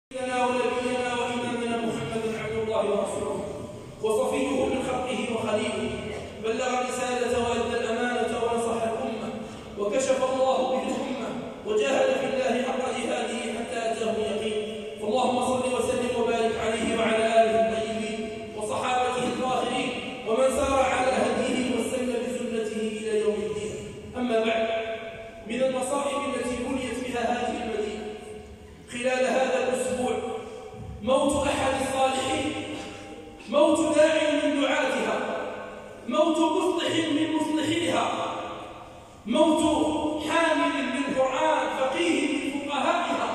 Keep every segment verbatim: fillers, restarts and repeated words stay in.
سيدنا ونبينا وإمامنا محمد عبد الله ورسوله وصفيه من خلقه وخليله، بلغ الرسالة وأدى الأمانة ونصح الأمة وكشف الله به الأمة وجاهد في الله حق جهاده حتى أتاه اليقين. فاللهم صل وسلم وبارك عليه وعلى آله الطيبين وصحابته الطاهرين ومن سار على هديه واستنى بسنته إلى يوم الدين. أما بعد، من المصائب التي بليت بها هذه المدينة خلال هذا الأسبوع موت أحد الصالحين، موت داع من دعاتها، موت مصلح من مصلحيها، موت حامل للقرآن فقيه من فقهائها.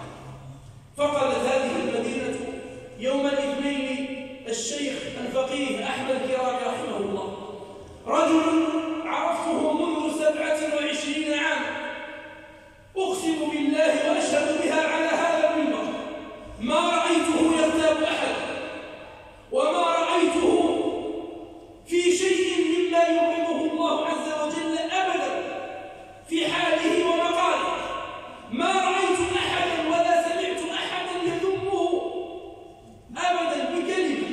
فقدت هذه المدينة يوم الاثنين الشيخ الفقيه أحمد كرامي رحمه الله، رجل عرفته منذ سبعة وعشرين عاما، أقسم بالله وأشهد بها على هذا المنبر ما رأيته يغتاب أحد، وما رأيته في شيء مما يبغضه الله عز وجل أبدا في حاله ومقاله. ما رأيت أحدا ولا سمعت أحدا يذمه أبدا بكلمة.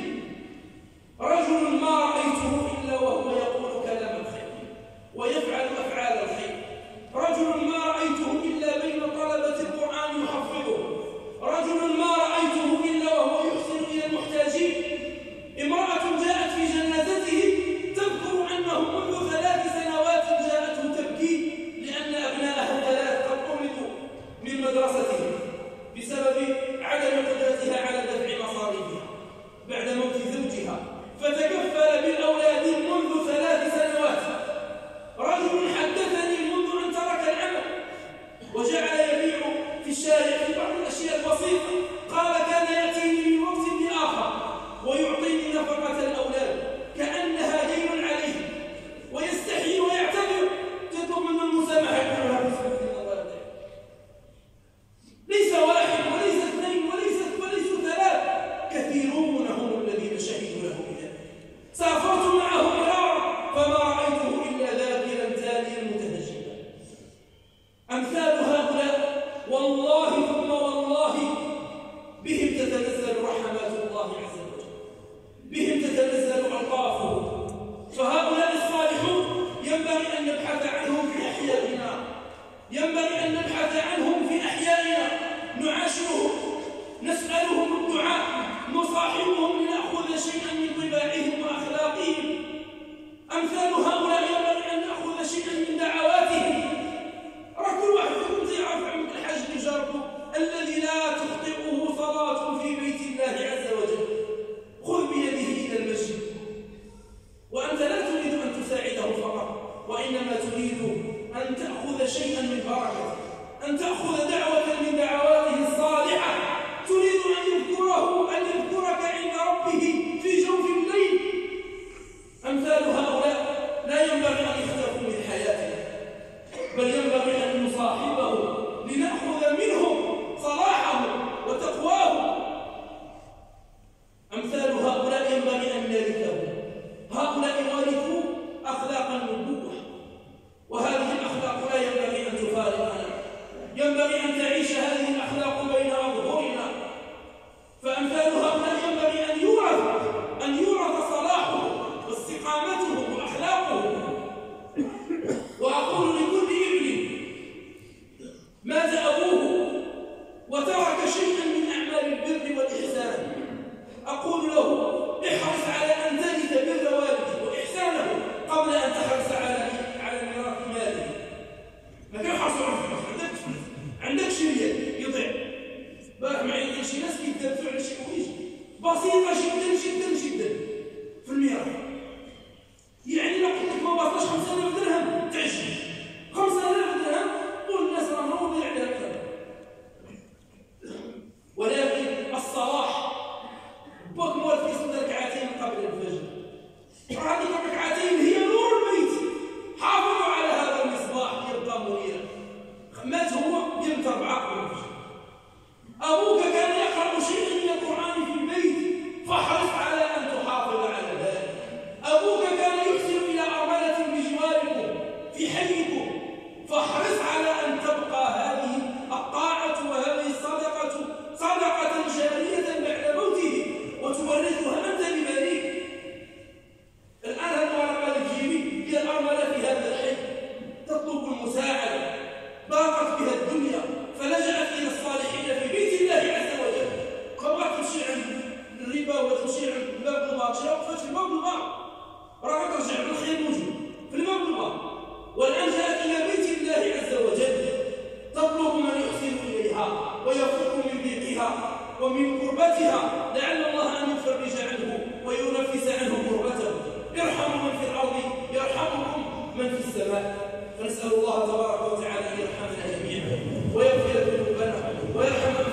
رجل ما رأيته إلا وهو يقول كلام الخير ويفعل أفعال الخير. رجل ما رأيته إلا بين طلبة القرآن يحفظه. رجل ما رأيته إلا وهو يحسن إلى المحتاجين. امرأة جاءت في جنازته تذكر أنه منذ ثلاث سنوات جاءته تبكي لأن أبناءها الثلاث قد طردوا من مدرستهم بسبب عدم قدرتها على دفع مصاريفها بعد موت زوجها، فتكفل بالأولاد منذ ثلاث سنوات. رجل حدثني منذ أن ترك العمل وجعل يبيع في الشارع في بعض الأشياء البسيطة، قال كان يأتيني من وقت لآخر ويعطيني نفقة الأولاد كأنها دين عليه، ويستحي ويعتذر، تطلب منه المسامحة يقول لها بسم الله والدين. ليس واحد وليس اثنين وليست وليسوا ثلاث، كثيرون هم الذين شهدوا له بذلك. سافرت معه مرارا فما رأيته إلا ذاكرا تاليا متهجما. أمثال هؤلاء والله ثم والله بهم تتنزل رحمات الله عز وجل، بهم تتنزل ألطافه. فهؤلاء الصالحون ينبغي أن نبحث عنهم في أحيائنا، ينبغي أن نبحث عنهم في أحيائنا، نعاشرهم، نسألهم الدعاء، نصاحبهم لنأخذ شيئا من طباعهم وأخلاقهم. أمثال هؤلاء ينبغي أن نأخذ شيئا من دعواتهم. راه كل واحد فيكم يعرف عمك الحاج اللي جاركم الذي لا تخطئه صلاة في بيت الله عز وجل، خذ بيده إلى المسجد، وأنت لا تريد أن تساعده فقط، وإنما تريد أن تأخذ شيئا من بركته، أن تأخذ دعوة من دعواته الصالحة، تريد أن يذكره أن يذكرك عند ربه في جوف الليل. أمثال هؤلاء لا ينبغي أن يختفوا من حياتنا، بل ينبغي أن نصاحبه لنأخذ منهم صلاحه وتقواه. أمثال هؤلاء ينبغي أن نرثهم. هؤلاء ورثوا أخلاق النبوة، وهذه الأخلاق لا ينبغي أن تفارقنا، ينبغي أن تعيش هذه الأخلاق بين أظهرنا. فأمثال هؤلاء ينبغي أن يورث أن يورث صلاحه واستقامته وأخلاقه. وأقول لكل ابن مات أبوه وترك شيئا من أعمال البر والإحسان، أقول له احرص على أن تجد بر والدك وإحسانه قبل أن تحرص على على ميراث ماله. ما تحرص عندك عندك شيء يضيع. بارك معي شي ناس كيدافعوا على شي حوايج بسيطة جدا جدا جدا في الميراث. يعني لو قلت لك ما باطلش خمسة آلاف درهم تعجب، خمسة آلاف درهم والناس راه راضي عليها كذا. ولكن الصلاح بوك موالف يصلي ركعتين قبل الفجر، هذه الركعتين هي نور البيت. حافظوا على هذا المصباح يبقى منيرا. مات هو قمت أربعة قبل الفجر. أبوك كان يقرأ شيئا من القرآن في البيت، فاحرص على أن تحافظ على ذلك. أبوك كان يحسن إلى أرملة بجواركم في حيكم، فاحرص على أن تبقى هذه الطاعة وهذه الصدقة صدقة ضيقها ومن كربتها، لعل الله أن يفرج عنه وينفس عنه كربته. ارحموا من في الأرض يرحمكم من في السماء. فنسأل الله تبارك وتعالى أن يرحمنا جميعا ويغفر ذنوبنا ويرحم